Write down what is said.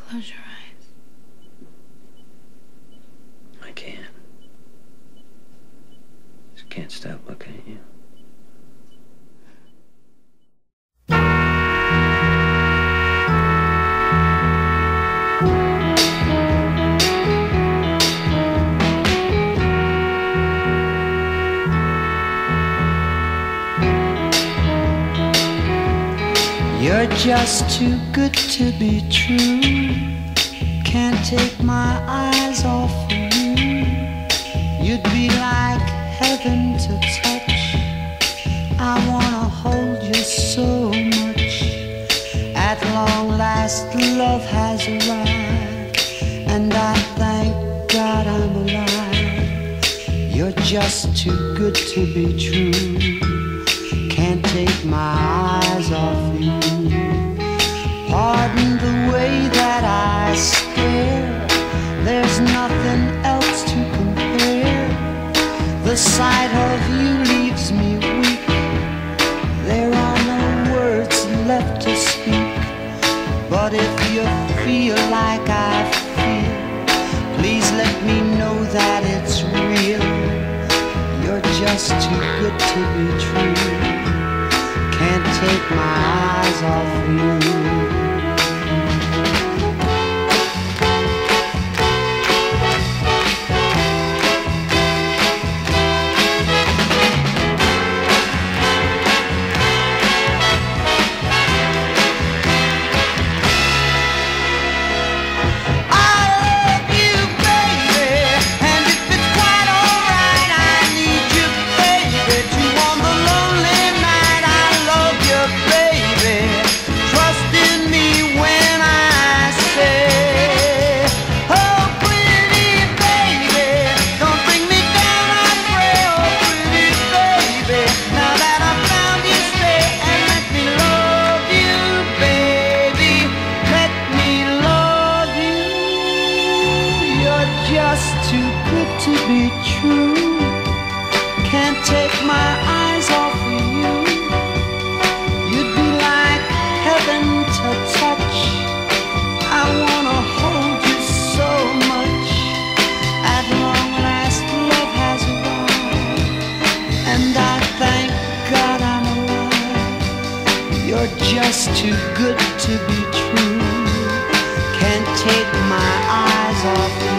Close your eyes. I can't. Just can't stop looking at you. You're just too good to be true. Can't take my eyes off of you. You'd be like heaven to touch. I wanna hold you so much. At long last love has arrived, and I thank God I'm alive. You're just too good to be true. Can't take my eyes off you. Pardon the way that I stare. There's nothing else to compare. The sight of you leaves me weak. There are no words left to speak. But if you feel like I feel, please let me know that it's real. You're just too good to be true. Can't take my eyes off you. Just too good to be true. Can't take my eyes off of you. You'd be like heaven to touch. I wanna hold you so much. At long last love has arrived, and I thank God I'm alive. You're just too good to be true. Can't take my eyes off you.